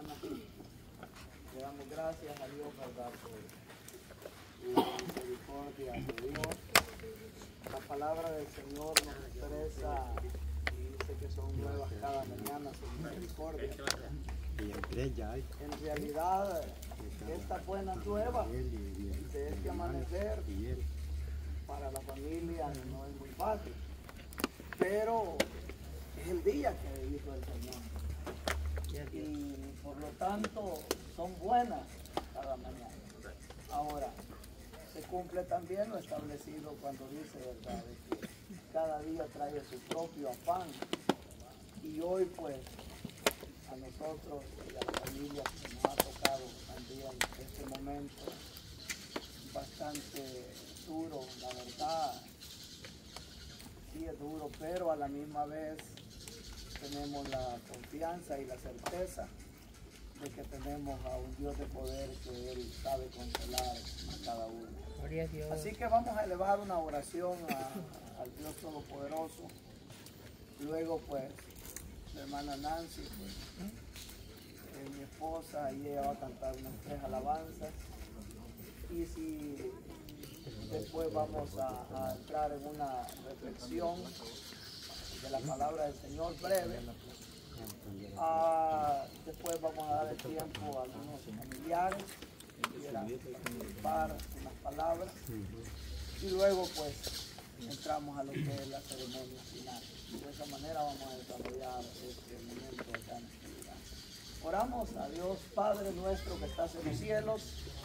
mañana. Le damos gracias a Dios, ¿verdad?, por la misericordia de Dios. La palabra del Señor nos expresa y dice que son nuevas cada mañana su misericordia. En realidad, esta buena nueva de este amanecer para la familia no es muy fácil, pero es el día que hizo el Señor. Y por lo tanto son buenas cada mañana. Ahora, se cumple también lo establecido cuando dice, ¿verdad?, de que cada día trae su propio afán. Y hoy pues a nosotros y a la familia que nos ha tocado también este momento bastante duro, la verdad, sí es duro, pero a la misma vez tenemos la confianza y la certeza de que tenemos a un Dios de poder que Él sabe consolar a cada uno. Gloria a Dios. Así que vamos a elevar una oración al Dios Todopoderoso. Luego pues la hermana Nancy, pues, mi esposa, y ella va a cantar unas 3 alabanzas. Y si después vamos a entrar en una reflexión de la palabra del Señor breve. Después vamos a dar el tiempo a algunos familiares que quieran participar en las palabras. Y luego pues entramos a lo que es la ceremonia final. Y de esa manera vamos a desarrollar este momento de gran actividad. Oramos a Dios, Padre nuestro que estás en los cielos,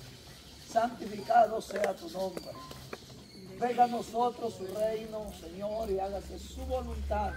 santificado sea tu nombre. Venga a nosotros su reino, Señor, y hágase su voluntad,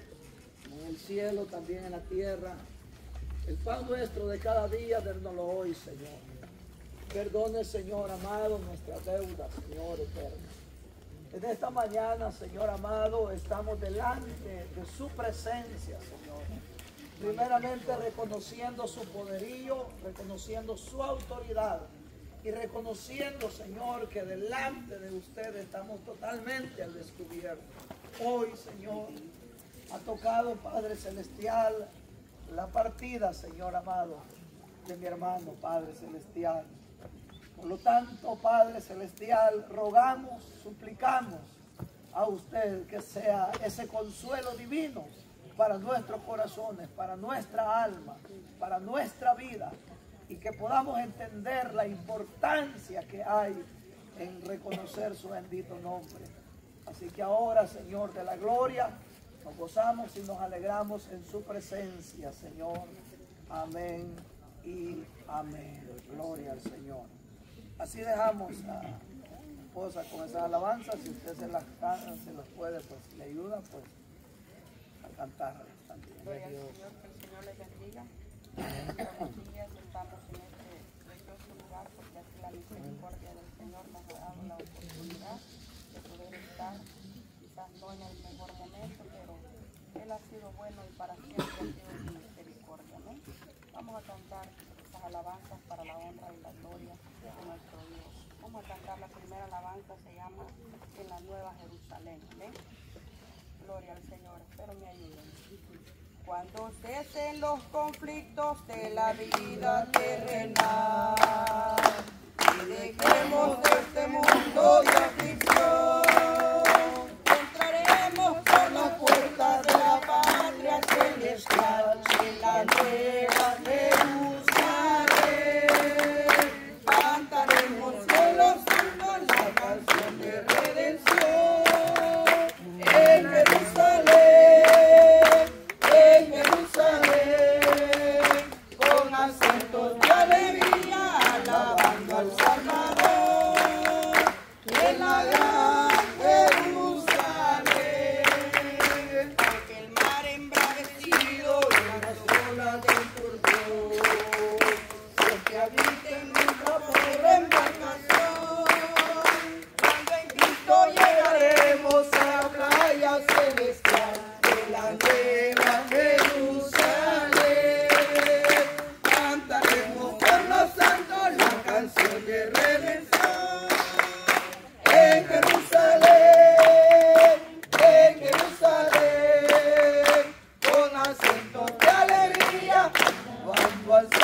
en el cielo, también en la tierra. El pan nuestro de cada día, dénoslo hoy, Señor. Perdone, Señor amado, nuestras deudas, Señor eterno. En esta mañana, Señor amado, estamos delante de su presencia, Señor. Primeramente reconociendo su poderío, reconociendo su autoridad y reconociendo, Señor, que delante de usted estamos totalmente al descubierto. Hoy, Señor, ha tocado, Padre Celestial, la partida, Señor amado, de mi hermano, Padre Celestial. Por lo tanto, Padre Celestial, rogamos, suplicamos a usted que sea ese consuelo divino para nuestros corazones, para nuestra alma, para nuestra vida, y que podamos entender la importancia que hay en reconocer su bendito nombre. Así que ahora, Señor de la gloria, nos gozamos y nos alegramos en su presencia, Señor. Amén y amén. Gloria al Señor. Así dejamos a mi esposa con esas alabanzas. Si usted se las puede, pues le ayuda pues a cantarlas también. Gloria al Señor, que el Señor les bendiga. Buenos días, estamos en este precioso lugar porque así la misericordia del Señor nos ha dado la oportunidad de poder estar, quizás no en el mejor momento, pero Él ha sido bueno y para siempre ha sido su misericordia, ¿no? Vamos a cantar esas alabanzas para la honra y la gloria de nuestro Dios. Vamos a cantar la primera alabanza, se llama En la Nueva Jerusalén, ¿ven? Gloria al Señor, espero me ayuden. Cuando cesen los conflictos de la vida terrenal y dejemos de este mundo de aflicción, entraremos por la puerta de la patria celestial en la nueva Jerusalén. Cantaremos con los santos la canción de redención en Jerusalén. En Jerusalén, con acentos de alegría, alabando al Salvador, en la gran Jerusalén, porque el mar embravecido y las olas del turbión, siempre habiten nuestra pobre embarcación, cuando en Cristo llegaremos a la playa celestial de la nueva Jerusalén. Cantaremos con los santos la canción de redención. En Jerusalén, con acentos de alegría, cuando al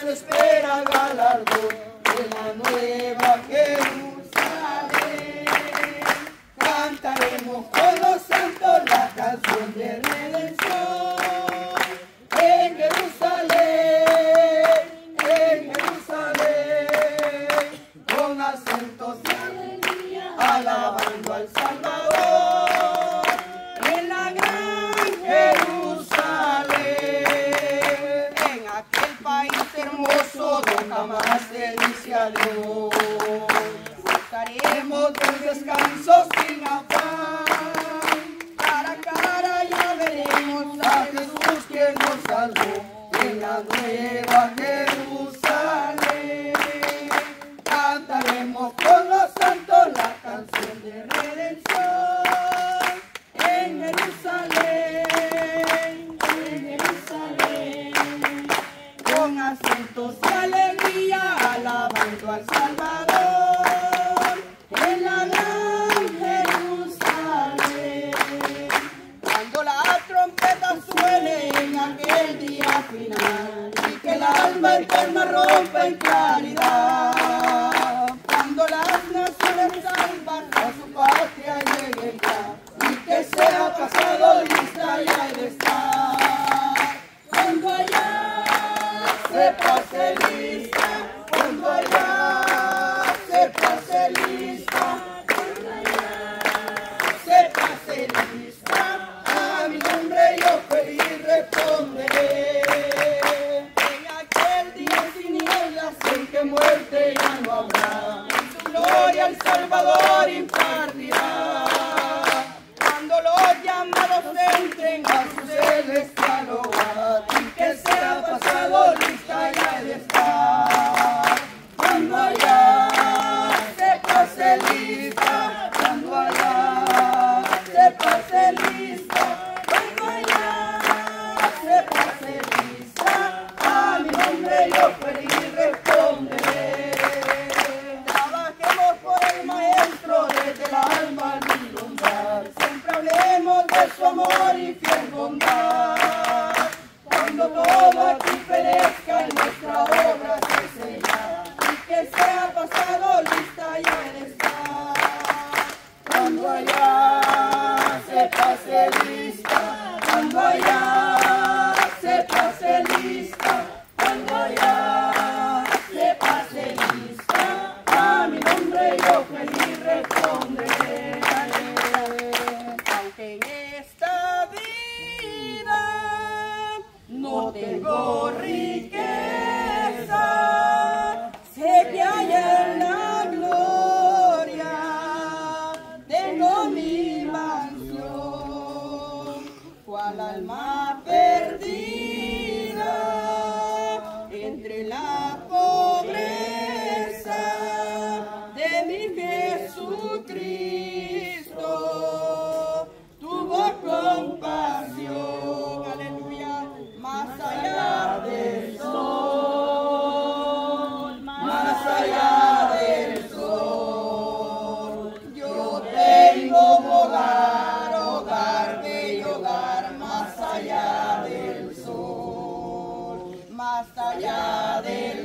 nuestro espera galardón en la nueva Jerusalén. Cantaremos con los santos la canción de redención. En Jerusalén, con acentos de alegría, alabando al Salvador. En la gran Jerusalén, en aquel país hermoso donde jamás se dice adiós. Buscaremos del descanso sin afán, cara a cara ya veremos a Jesús que nos salvó en la nueva Jerusalén. Cantaremos con los santos la canción de redención. En Jerusalén, con acentos de alegría, alabando al Salvador. En la gran Jerusalén, cuando la trompeta suene en aquel día final, y que el alma eterna rompa en claridad, cuando las naciones salvan a su patria lleguen ya, y que sea pasado lista ya de estar. Cuando allá se pase lista, cuando allá se pase lista, cuando allá se pase lista, a mi nombre yo feliz responderé. En aquel día sin nieblas en que muerte ya no habrá, en su gloria el Salvador impartirá. Cuando los llamados entren a su celestial hogar, y que sea pasado lista ya de estar. Cuando allá se pase lista, cuando allá se pase lista, cuando allá se pase lista, a mi nombre yo feliz responderé. Trabajemos por el Maestro desde el alma al vislumbrar, siempre hablemos de su amor y fiel bondad. Cuando todo aquí perezca y nuestra obra se sella, y que sea pasado lista ya de estar. Cuando allá se pase lista, cuando allá se pase lista, cuando allá se pase lista, a mi nombre yo feliz responderé. Aunque en esta vida no tengo riqueza, sé que hay en la gloria, tengo mi mansión, cual alma perdida entre la pobreza de mi Jesucristo, tuvo compasión, aleluya, más allá del sol, más allá del sol, yo tengo un hogar, hogar, bello hogar, más allá del sol, más allá del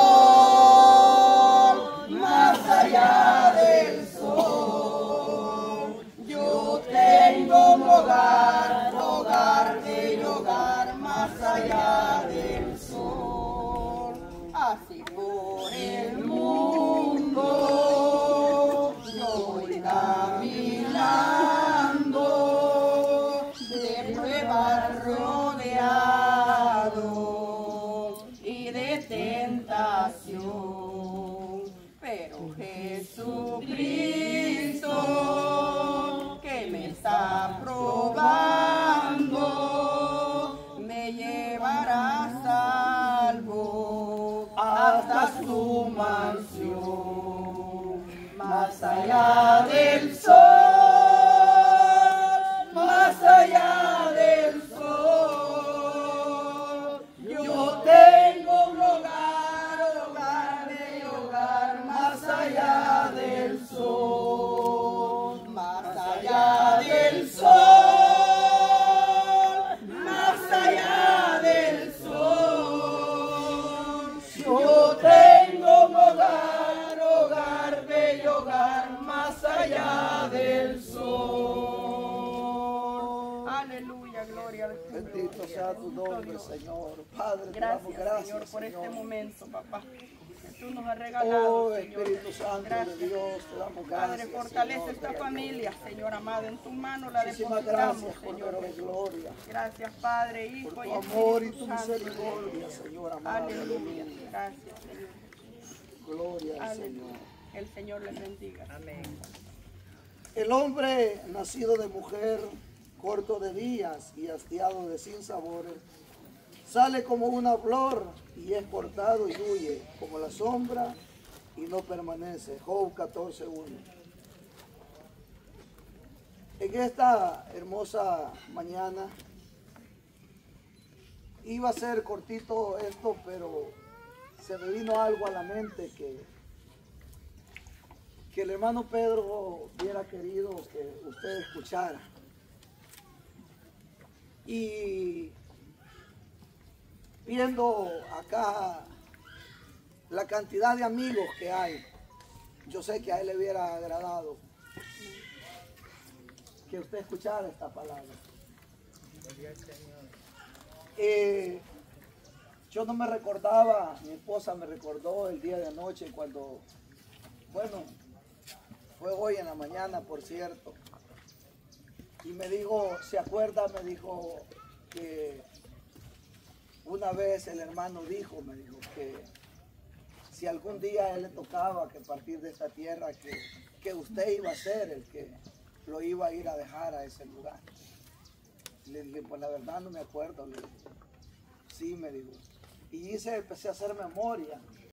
sol, más allá del sol, yo tengo un hogar, hogar, bello hogar, más allá del sol. Así por el mundo yo voy caminando, de pruebas rodeado y de tentación, pero Jesucristo que me está probando me llevará salvo hasta su mansión, más allá del sol, más allá del sol, yo tengo un hogar, hogar, bello hogar, más allá del sol, más allá del sol, más allá del sol. Aleluya, gloria al Señor. Bendito sea tu nombre, Dios. Señor. Padre, te Gracias, damos gracias, Señor, por este Señor. momento, papá. Que tú nos has regalado, Oh, Señor. Espíritu Santo Gracias. de Dios, te damos Padre, gracias. fortalece Señor, esta de la familia, Señor amado. En tu mano la Muchísimas depositamos, gracias, Señor. Cordero de Gloria, Gracias, Padre, por Hijo tu y amor y Espíritu tu Santo. misericordia, Señor amado. Aleluya. Gracias, Señor. Gloria al Aleluya. Señor. Que el Señor les bendiga. Amén. El hombre nacido de mujer, corto de días y hastiado de sinsabores, sale como una flor y es cortado y huye como la sombra y no permanece. Job 14:1. En esta hermosa mañana iba a ser cortito esto, pero se me vino algo a la mente que el hermano Pedro hubiera querido que usted escuchara. Y viendo acá la cantidad de amigos que hay, yo sé que a él le hubiera agradado que usted escuchara esta palabra. Yo no me recordaba, mi esposa me recordó el día de anoche cuando, bueno, fue hoy en la mañana, por cierto, y me dijo, ¿se acuerda? Me dijo que una vez el hermano dijo, me dijo que si algún día a él le tocaba que partir de esta tierra, que usted iba a ser el que lo iba a ir a dejar a ese lugar. Le dije, pues la verdad no me acuerdo. Le dije, sí, me dijo. Y empecé a hacer memoria